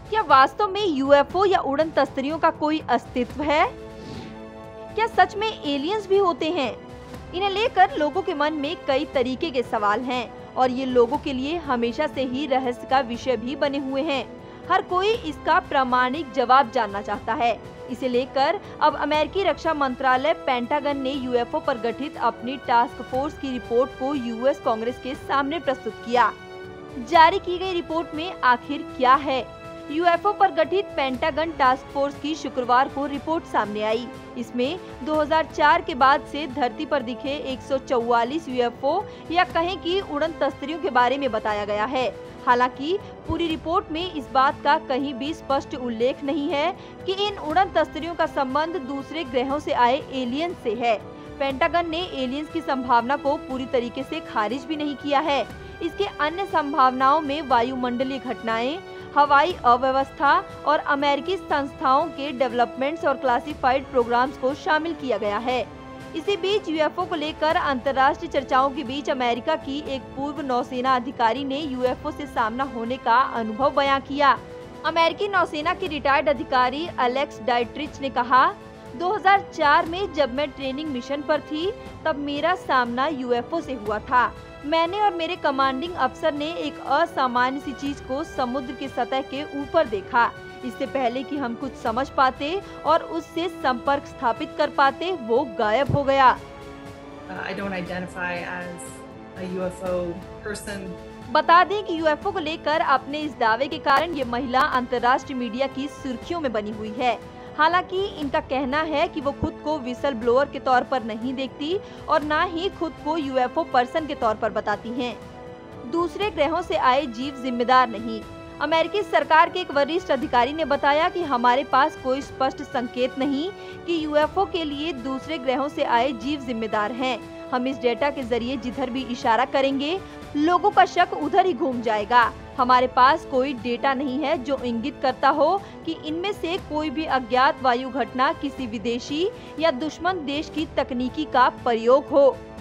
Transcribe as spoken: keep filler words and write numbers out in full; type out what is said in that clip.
क्या वास्तव में यूएफओ या उड़न तस्तरियों का कोई अस्तित्व है? क्या सच में एलियंस भी होते हैं? इन्हें लेकर लोगों के मन में कई तरीके के सवाल हैं और ये लोगों के लिए हमेशा से ही रहस्य का विषय भी बने हुए हैं। हर कोई इसका प्रामाणिक जवाब जानना चाहता है। इसे लेकर अब अमेरिकी रक्षा मंत्रालय पेंटागन ने यूएफओ पर गठित अपनी टास्क फोर्स की रिपोर्ट को यूएस कांग्रेस के सामने प्रस्तुत किया। जारी की गई रिपोर्ट में आखिर क्या है? यूएफओ पर गठित पेंटागन टास्क फोर्स की शुक्रवार को रिपोर्ट सामने आई। इसमें दो हज़ार चार के बाद से धरती पर दिखे एक सौ चौवालीस यूएफओ या कहें कि उड़न तस्तरियों के बारे में बताया गया है। हालांकि पूरी रिपोर्ट में इस बात का कहीं भी स्पष्ट उल्लेख नहीं है कि इन उड़न तस्तरियों का संबंध दूसरे ग्रहों से आए एलियंस से है। पेंटागन ने एलियंस की संभावना को पूरी तरीके से खारिज भी नहीं किया है। इसके अन्य संभावनाओं में वायुमंडलीय घटनाएं, हवाई अव्यवस्था और अमेरिकी संस्थाओं के डेवलपमेंट्स और क्लासिफाइड प्रोग्राम्स को शामिल किया गया है। इसी बीच यूएफओ को लेकर अंतर्राष्ट्रीय चर्चाओं के बीच अमेरिका की एक पूर्व नौसेना अधिकारी ने यूएफओ से सामना होने का अनुभव बयां किया। अमेरिकी नौसेना के रिटायर्ड अधिकारी एलेक्स डाइट्रिच ने कहा, दो हज़ार चार में जब मैं ट्रेनिंग मिशन पर थी तब मेरा सामना यूएफओ से हुआ था। मैंने और मेरे कमांडिंग अफसर ने एक असामान्य सी चीज को समुद्र की सतह के ऊपर देखा। इससे पहले कि हम कुछ समझ पाते और उससे संपर्क स्थापित कर पाते, वो गायब हो गया। I don't identify as a U F O person. बता दें कि यूएफओ को लेकर अपने इस दावे के कारण ये महिला अंतर्राष्ट्रीय मीडिया की सुर्खियों में बनी हुई है। हालांकि इनका कहना है कि वो खुद को विसल ब्लोअर के तौर पर नहीं देखती और ना ही खुद को यूएफओ पर्सन के तौर पर बताती हैं। दूसरे ग्रहों से आए जीव जिम्मेदार नहीं। अमेरिकी सरकार के एक वरिष्ठ अधिकारी ने बताया कि हमारे पास कोई स्पष्ट संकेत नहीं कि यूएफओ के लिए दूसरे ग्रहों से आए जीव जिम्मेदार हैं। हम इस डेटा के जरिए जिधर भी इशारा करेंगे, लोगों का शक उधर ही घूम जाएगा। हमारे पास कोई डेटा नहीं है जो इंगित करता हो कि इनमें से कोई भी अज्ञात वायु घटना किसी विदेशी या दुश्मन देश की तकनीकी का प्रयोग हो।